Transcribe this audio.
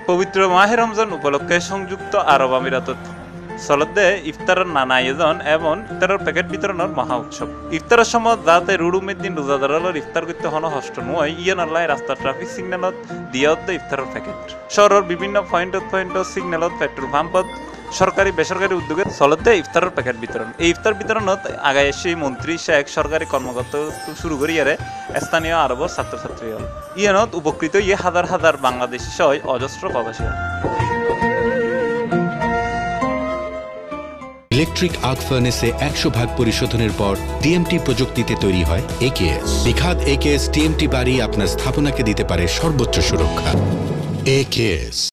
পবিত্র মাহে রমজান উপলক্ষে সংযুক্ত আরব আমিরাতত চলতে ইফতারের নানা আয়োজন এবং ইফতারের প্যাকেট বিতরণের মহা উৎসব। ইফতারের সময় যাতে রুডুমিদ্দিন রোজাদারের ইফতার করতে হন হষ্ট নয় ইয়ে নল্লাই রাস্তার ট্রাফিক সিগন্যালত দিয়ে ইফতারের প্যাকেট। শহরের বিভিন্ন পয়েন্টত সিগন্যালত পেট্রোল পাম্পত সরকারি বেসরকারি উদ্যোগে চলতে ইফতারের প্যাকেট বিতরণ। এই ইফতার বিতরণত আগায় এসে মন্ত্রী শেখ সরকারি কর্মকর্তা শুরু করিয়ারে স্থানীয় আরবর ছাত্রছাত্রী হল। ইয়ানত উপকৃত ইয়ে হাজার হাজার বাংলাদেশি সহ অজস্র প্রবাসী হল। ইলেকট্রিক আর্ক ফার্নেসে 100% পরিশোধনের পর টিএমটি প্রযুক্তিতে তৈরি হয় একেএস। নিখাদ একেএস টিএমটি বাড়ি আপনার স্থাপনাকে দিতে পারে সর্বোচ্চ সুরক্ষা। একেএস।